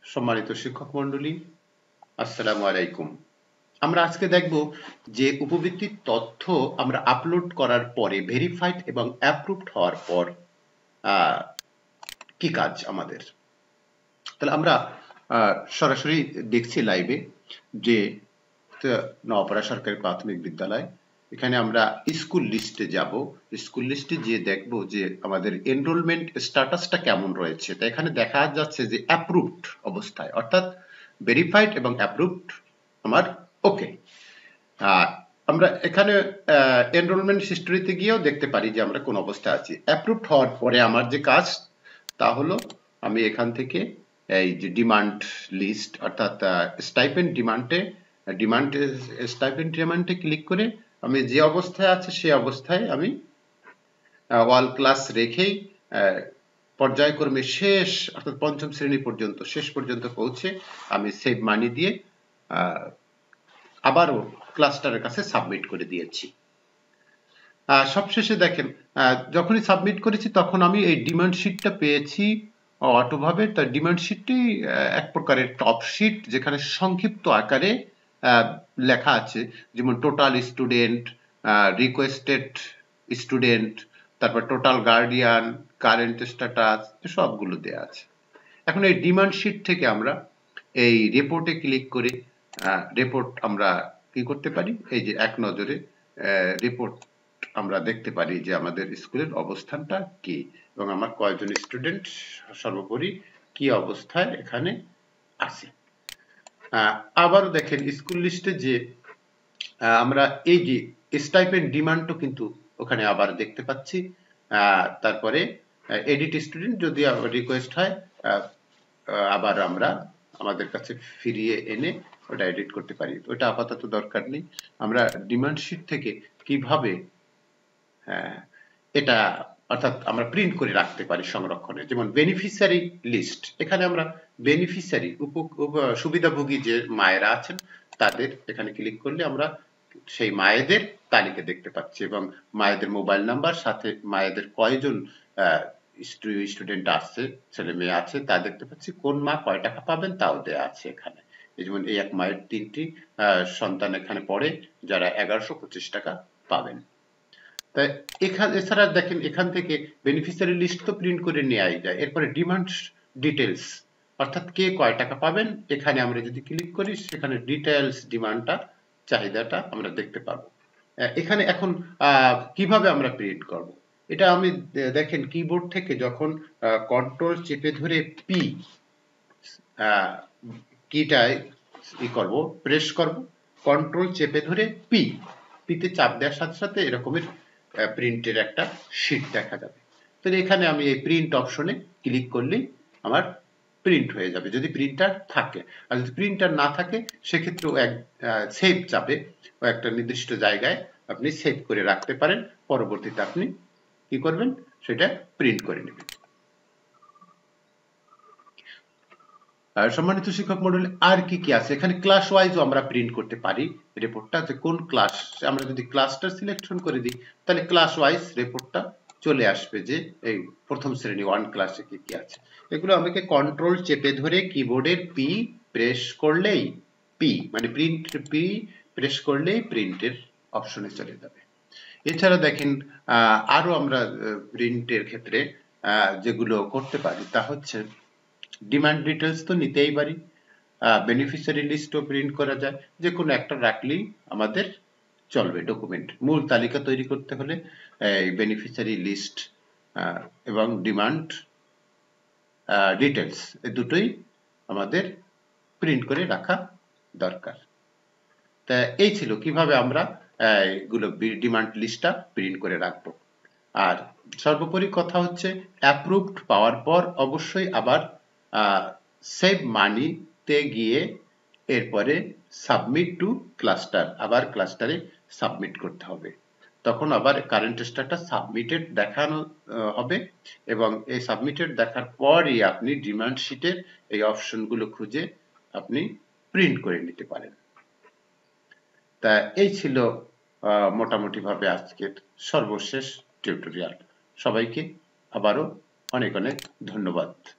সম্মানিত শিক্ষক মণ্ডলী, আসসালামু আলাইকুম। আমরা আজকে দেখব যে উপবৃত্তির তথ্য আমরা আপলোড করার পরে ভেরিফাইড এবং অ্যাপ্রুভড হওয়ার পর কি কাজ আমাদের। তাহলে আমরা সরাসরি দেখছি লাইভে যে নওপাড়া সরকারি প্রাথমিক বিদ্যালয়, এখানে আমরা স্কুল লিস্টে যাব। স্কুল লিস্টে গিয়ে দেখব যে আমাদের এনরোলমেন্ট স্ট্যাটাসটা কেমন রয়েছে। তো এখানে দেখা যাচ্ছে যে অ্যাপ্রুভড অবস্থায়, অর্থাৎ ভেরিফাইড এবং অ্যাপ্রুভড আমার ওকে। আমরা এখানে এনরোলমেন্ট হিস্টরিতে গিয়েও দেখতে পারি যে আমরা কোন অবস্থায় আছি। অ্যাপ্রুভড হওয়ার পরে আমার যে কাজ তা হলো আমি এখান থেকে এই যে ডিমান্ড লিস্ট অর্থাৎ স্টাইপেন্ড ডিমান্ডে ক্লিক করে আমি যে অবস্থায় আছে সেই অবস্থায় আমি অল ক্লাস রেখেই পর্যায়ক্রমে শেষ অর্থাৎ পঞ্চম শ্রেণী পর্যন্ত শেষ পর্যন্ত পৌঁছে আমি সেভ মানি দিয়ে আবারও ক্লাস্টারের কাছে সাবমিট করে দিয়েছি। সবশেষে দেখেন যখনই সাবমিট করেছি তখন আমি এই ডিমান্ড শিটটা পেয়েছি অটোভাবে। তার ডিমান্ড শিটটি এক প্রকারের টপ শিট, যেখানে সংক্ষিপ্ত আকারে লেখা আছে যেমন টোটাল স্টুডেন্ট, রিকোয়েস্টেড স্টুডেন্ট, তারপর টোটাল গার্ডিয়ান, কারেন্ট স্ট্যাটাস, সবগুলো দেয়া আছে। এখন এই ডিমান্ড শিট থেকে আমরা এই রিপোর্টে ক্লিক করে রিপোর্ট আমরা কি করতে পারি, এই যে এক নজরে রিপোর্ট আমরা দেখতে পারি যে আমাদের স্কুলের অবস্থানটা কি এবং আমার কয়জন স্টুডেন্ট সর্বোপরি কি অবস্থায় এখানে আছে। আবারও দেখেন স্কুল লিস্টে যে আমরা এই যে স্টাইপেন্ড ডিমান্ডও কিন্তু ওখানে আবার দেখতে পাচ্ছি। তারপরে এডিট স্টুডেন্ট যদি রিকোয়েস্ট হয় আবার আমরা আমাদের কাছে ফিরিয়ে এনে ওটা এডিট করতে পারি। ওটা আপাতত দরকার নেই। আমরা ডিমান্ড শিট থেকে কিভাবে এটা অর্থাৎ আমরা প্রিন্ট করে রাখতে পারি সংরক্ষণে, যেমন বেনিফিশিয়ারি লিস্ট। এখানে আমরা বেনিফিশিয়ারি সুবিধাভোগী যে মায়েরা আছেন তাদের এখানে ক্লিক করলে আমরা সেই মায়েদের তালিকা দেখতে পাচ্ছি এবং মায়েদের মোবাইল নাম্বার, সাথে মায়েদের কয়জন স্টুডেন্ট আছে, ছেলে মেয়ে আছে তা দেখতে পাচ্ছি, কোন মা কয় টাকা পাবেন তাও দেয়া আছে এখানে। যেমন এই এক মায়ের 3টি সন্তান এখানে পড়ে, যারা 1125 টাকা পাবেন। তাই এছাড়া দেখেন এখান থেকে বেনিফিশিয়ারি লিস্ট তো প্রিন্ট করে নেওয়াই যায়। এরপরে ডিমান্ড ডিটেলস অর্থাৎ কে কয় টাকা পাবেন, এখানে আমরা যদি ক্লিক করি সেখানে ডিটেলস ডিমান্ডটা, চাহিদাটা আমরা দেখতে পাবো। এখানে এখন কিভাবে আমরা প্রিন্ট করব, এটা আমি দেখেন কিবোর্ড থেকে যখন কন্ট্রোল চেপে ধরে পি কিটায় করব, প্রেস করব, কন্ট্রোল চেপে ধরে পিতে চাপ দেওয়ার সাথে সাথে এরকমের প্রিন্টের একটা শীট দেখা যাবে। তো এখানে আমি এই প্রিন্ট অপশনে ক্লিক করলেই আমার প্রিন্ট হয়ে যাবে, যদি প্রিন্টার থাকে। আর যদি প্রিন্টার না থাকে সেক্ষেত্রেও সেভ চাপে একটা নির্দিষ্ট জায়গায় আপনি সেভ করে রাখতে পারেন, পরবর্তীতে আপনি কি করবেন সেটা প্রিন্ট করে নেবেন। সম্মানিত শিক্ষক মণ্ডলী, আর কি কি আছে এখানে, ক্লাস ওয়াইজও আমরা প্রিন্ট করতে পারি রিপোর্টটা, যে কোন ক্লাস, আমরা যদি ক্লাসটা সিলেকশন করে দিই তাহলে ক্লাস ওয়াইজ রিপোর্টটা চলে আসবে যে এই প্রথম শ্রেণী 1 ক্লাসে কি কি আছে। এগুলো আমাকে কন্ট্রোল চেপে ধরে কিবোর্ডের পি প্রেস করলেই, পি মানে প্রিন্ট, পি প্রেস করলেই প্রিন্টের অপশনে চলে যাবে। এছাড়া দেখেন আরো আমরা প্রিন্টের ক্ষেত্রে যেগুলো করতে পারি তা হচ্ছে ডিমান্ড ডিটেলস তো নিতেই পারি, বেনিফিশিয়ারি লিস্টও প্রিন্ট করা যায়, যে কোনো একটা রাখলেই আমাদের চলবে। ডকুমেন্ট মূল তালিকা তৈরি করতে হলে এই বেনিফিশিয়ারি লিস্ট এবং ডিমান্ড ডিটেলস এই দুটোই আমাদের প্রিন্ট করে রাখা দরকার। তা এই ছিল কিভাবে আমরা এগুলো ডিমান্ড লিস্টটা প্রিন্ট করে রাখবো। আর সর্বোপরি কথা হচ্ছে অ্যাপ্রুভড পাওয়ার পর অবশ্যই আবার সেভ মানিতে গিয়ে এরপরে সাবমিট টু ক্লাস্টার, আবার ক্লাস্টারে সাবমিট করতে হবে। তখন আবার কারেন্ট স্ট্যাটাস সাবমিটেড দেখানো হবে এবং এই সাবমিটেড দেখার পরই আপনি ডিমান্ড শিটের এই অপশনগুলো খুঁজে আপনি প্রিন্ট করে নিতে পারেন। তা এই ছিল মোটামুটি ভাবে আজকের সর্বশেষ টিউটোরিয়াল। সবাইকে আবারও অনেক অনেক ধন্যবাদ।